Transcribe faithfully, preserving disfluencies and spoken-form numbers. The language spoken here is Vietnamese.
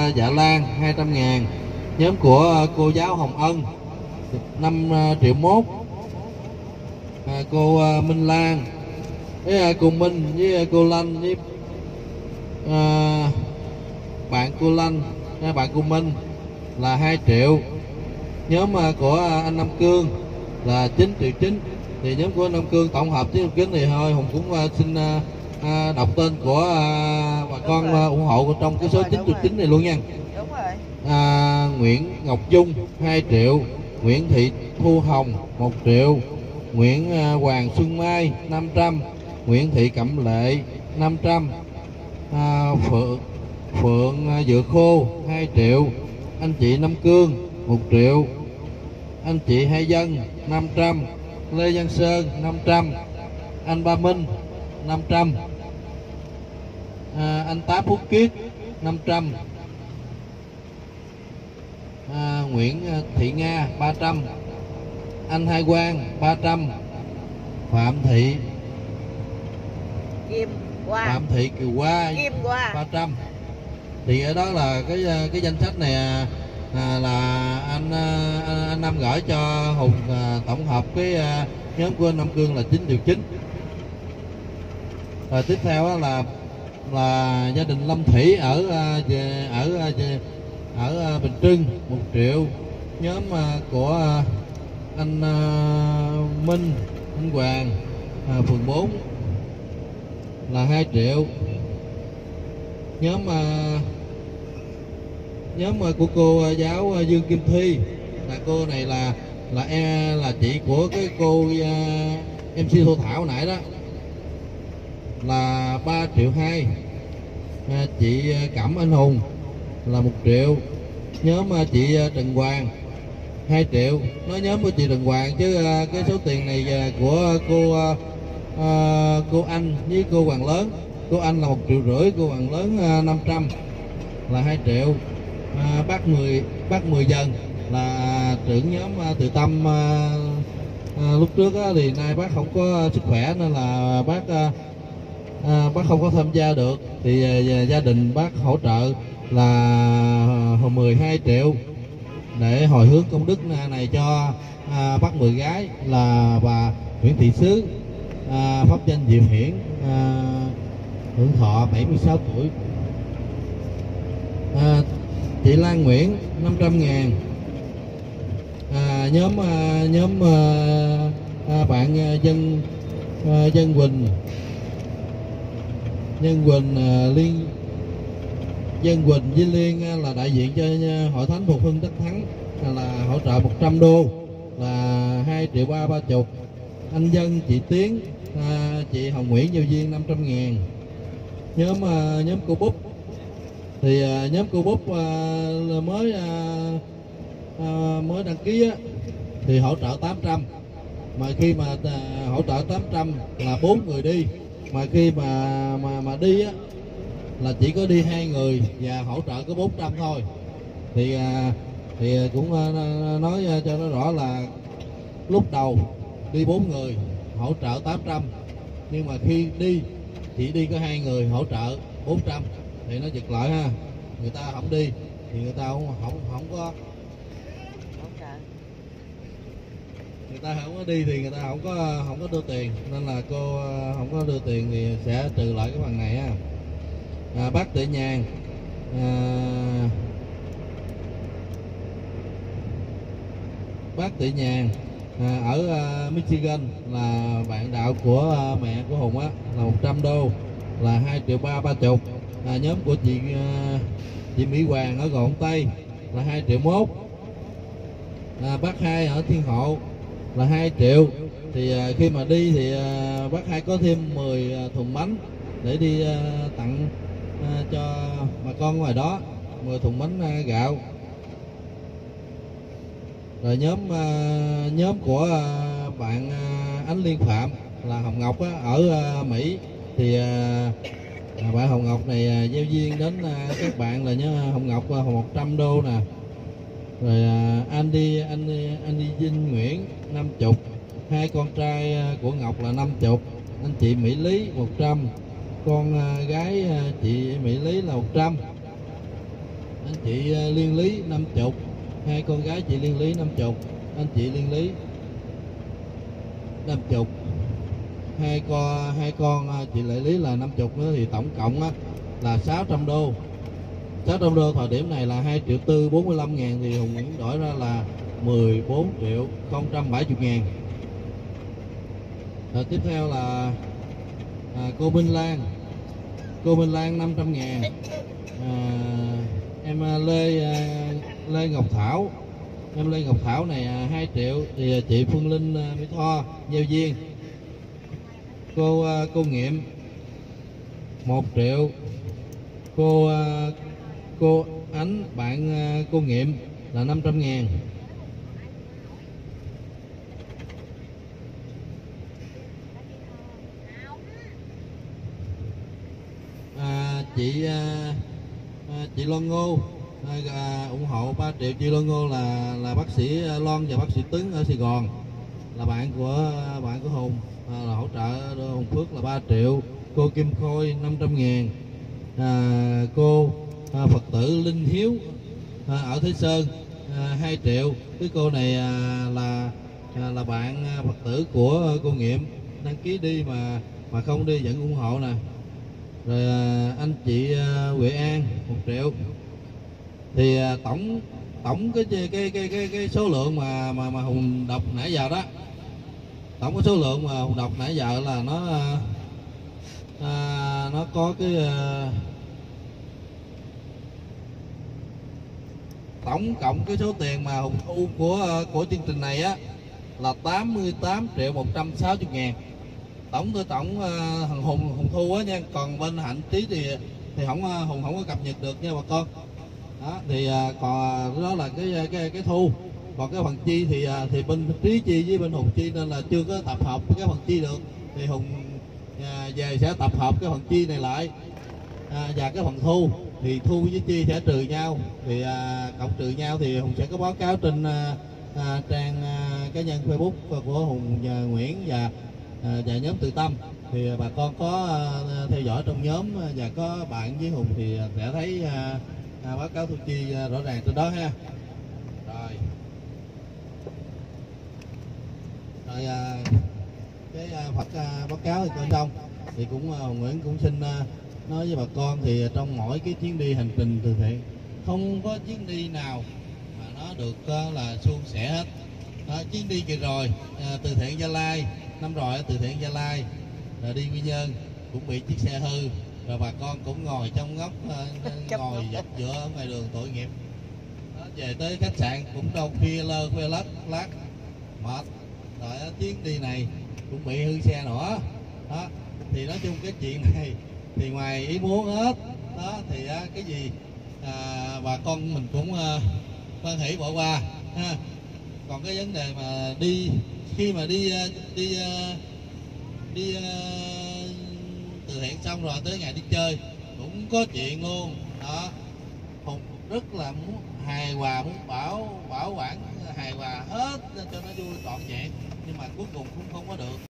Dạ Lan hai trăm ngàn. Nhóm của cô giáo Hồng Ân năm triệu mốt. À, cô Minh Lan với cô Minh với cô Lanh với à, bạn cô Lanh, bạn cô Minh là hai triệu. Nhóm của anh Nam Cương là chín triệu chín. Thì nhóm của anh Nam Cương tổng hợp chín triệu chín thì thôi Hùng cũng xin à, đọc tên của à, bà đúng con rồi. ủng hộ trong cái số chín triệu chín này luôn nha. Đúng rồi. À, Nguyễn Ngọc Dung hai triệu, Nguyễn Thị Thu Hồng một triệu, Nguyễn à, Hoàng Xuân Mai năm trăm, Nguyễn Thị Cẩm Lệ năm trăm, à, Phượng Phượng à, Dựa Khô hai triệu, anh chị Nam Cương một triệu, anh chị Hai Dân năm trăm, Lê Văn Sơn năm trăm, anh Ba Minh năm trăm, à, anh Tám Phúc Kiết năm trăm, à, Nguyễn Thị Nga ba trăm, anh Hai Quang ba trăm, Phạm Thị Kim Hoa Phạm Thị Kiều Hoa Kim Hoa ba trăm. Thì ở đó là cái cái danh sách này à, là anh anh Nam gửi cho Hùng à, tổng hợp cái à, nhóm của anh Nam Cương là chín triệu chín. Rồi tiếp theo là là gia đình Lâm Thủy ở ở ở, ở Bình Trưng một triệu. Nhóm à, của anh à, Minh anh Hoàng à, phường bốn là hai triệu. Nhóm à, nhóm của cô giáo Dương Kim Thi là cô này là là e là chị của cái cô uh, em xê Thu Thảo nãy đó là ba triệu hai. À, chị Cẩm Anh Hùng là một triệu. Nhóm uh, chị Trần Hoàng hai triệu. Nói nhóm của chị Trần Hoàng chứ uh, cái số tiền này uh, của cô uh, uh, cô Anh với cô Hoàng Lớn. Cô Anh là một triệu rưỡi, cô Hoàng Lớn uh, năm trăm là hai triệu. À, bác mười bác mười Dần là trưởng nhóm à, Từ Tâm à, à, lúc trước á, thì nay bác không có sức khỏe nên là bác à, à, bác không có tham gia được. Thì à, gia đình bác hỗ trợ là mười hai triệu để hồi hướng công đức này cho à, bác mười gái là bà Nguyễn Thị Sứ, à, pháp danh Diệu Hiển, à, hưởng thọ bảy mươi sáu tuổi. À, chị Lan Nguyễn năm trăm ngàn. À, nhóm à, nhóm à, à, bạn à, dân à, dân Quỳnh dân Quỳnh à, Liên dân Quỳnh với Liên à, là đại diện cho à, hội thánh Phục Hưng Tất Thắng à, là hỗ trợ một trăm đô là hai triệu ba ba chục. Anh Dân chị Tiến à, chị Hồng Nguyễn Giao Viên năm trăm ngàn. Nhóm à, nhóm cô Búp thì uh, nhóm cô Búp uh, mới uh, uh, mới đăng ký á, thì hỗ trợ tám trăm. Mà khi mà uh, hỗ trợ tám trăm là bốn người đi, mà khi mà mà mà đi á là chỉ có đi hai người và hỗ trợ có bốn trăm thôi. Thì uh, thì cũng uh, nói uh, cho nó rõ là lúc đầu đi bốn người hỗ trợ tám trăm, nhưng mà khi đi chỉ đi có hai người hỗ trợ bốn trăm thì nó giật lại ha. Người ta không đi thì người ta không không không có người ta không có đi thì người ta không có không có đưa tiền, nên là cô không có đưa tiền thì sẽ trừ lại cái phần này ha. À, bác Tự Nhàn à, bác Tự Nhàn à, ở uh, Michigan là bạn đạo của uh, mẹ của Hùng á là một trăm đô là hai triệu ba ba chục. À, nhóm của chị uh, chị Mỹ Hoàng ở Gò Công Tây là hai triệu mốt. À, bác Hai ở Thiên Hộ là hai triệu. Thì uh, khi mà đi thì uh, bác Hai có thêm mười uh, thùng bánh để đi uh, tặng uh, cho bà con ngoài đó, mười thùng bánh uh, gạo. Rồi nhóm uh, nhóm của uh, bạn uh, Ánh Liên Phạm là Hồng Ngọc á, ở uh, Mỹ thì uh, À, bạn Hồng Ngọc này à, gieo duyên đến à, các bạn là nhớ Hồng Ngọc à, một trăm đô nè. Rồi à, Andy Andy Andy Vinh Nguyễn năm mươi. Hai con trai à, của Ngọc là năm mươi. Anh chị Mỹ Lý một trăm. Con à, gái à, chị Mỹ Lý là một trăm. anh chị uh, Liên Lý năm chục, hai con gái chị Liên Lý năm chục, anh chị Liên Lý năm chục, hai con hai con uh, chị Lệ Lý là năm chục nữa, thì tổng cộng á, là sáu trăm đô. sáu trăm đô thời điểm này là hai triệu tư bốn mươi lăm ngàn, thì Hùng Nguyễn đổi ra là mười bốn triệu không trăm bảy mươi ngàn. Rồi tiếp theo là à, cô Minh Lan. Cô Minh Lan năm trăm ngàn. à, Em Lê à, Lê Ngọc Thảo. Em Lê Ngọc Thảo này à, hai triệu. Thì chị Phương Linh à, Mỹ Tho Gieo Viên. Cô à, cô Nghiệm một triệu. Cô à, cô Ánh bạn à, cô Nghiệm là năm trăm ngàn. À, chị à, chị Loan Ngô à, ủng hộ ba triệu. Chị Loan Ngô là là bác sĩ Loan và bác sĩ Tuấn ở Sài Gòn, là bạn của bạn của Hùng, à, là hỗ trợ Hùng Phước là ba triệu. Cô Kim Khôi năm trăm ngàn. à, cô à, Phật tử Linh Hiếu à, ở Thế Sơn à, hai triệu. Cái cô này à, là à, là bạn Phật tử của cô Nghiệm, đăng ký đi mà mà không đi vẫn ủng hộ nè. Rồi à, anh chị à, Huệ An một triệu. Thì à, tổng tổng cái cái cái cái cái số lượng mà mà mà Hùng đọc nãy giờ đó, tổng cái số lượng mà Hùng đọc nãy giờ là nó à, nó có cái à, tổng cộng cái số tiền mà Hùng thu của của chương trình này á là tám mươi tám triệu một trăm sáu mươi ngàn. Tổng tôi tổng uh, thằng Hùng Hùng thu á nha, còn bên Hạnh Trí thì thì không Hùng không có cập nhật được nha bà con. Đó, thì uh, còn đó là cái cái cái thu, còn cái phần chi thì uh, thì bên Trí chi với bên Hùng chi nên là chưa có tập hợp cái phần chi được, thì Hùng uh, về sẽ tập hợp cái phần chi này lại uh, và cái phần thu, thì thu với chi sẽ trừ nhau, thì uh, cộng trừ nhau thì Hùng sẽ có báo cáo trên uh, uh, trang uh, cá nhân Facebook của Hùng và Nguyễn và À, và nhóm Tự Tâm. Thì bà con có à, theo dõi trong nhóm và có bạn với Hùng thì sẽ thấy à, à, báo cáo thu chi à, rõ ràng trên đó ha. Rồi rồi à, cái à, Phật à, báo cáo thì coi xong thì cũng à, Hùng Nguyễn cũng xin à, nói với bà con, thì trong mỗi cái chuyến đi hành trình từ thiện không có chuyến đi nào mà nó được à, là suôn sẻ hết. À, chuyến đi kỳ rồi à, từ thiện Gia Lai, năm rồi từ thiện Gia Lai rồi đi Quy Nhơn cũng bị chiếc xe hư, rồi bà con cũng ngồi trong góc uh, ngồi dọc giữa ở ngoài đường tội nghiệp. Đó, về tới khách sạn cũng đâu khuya lơ khuya lắc lát mệt, rồi chuyến đi này cũng bị hư xe nữa. Đó thì nói chung cái chuyện này thì ngoài ý muốn hết đó, thì uh, cái gì à, bà con mình cũng uh, hoan hỷ bỏ qua ha. Còn cái vấn đề mà đi khi mà đi đi đi, đi từ thiện xong rồi tới ngày đi chơi cũng có chuyện luôn đó. Hùng rất là muốn hài hòa, muốn bảo bảo quản hài hòa hết cho nó vui trọn vẹn, nhưng mà cuối cùng cũng không có được.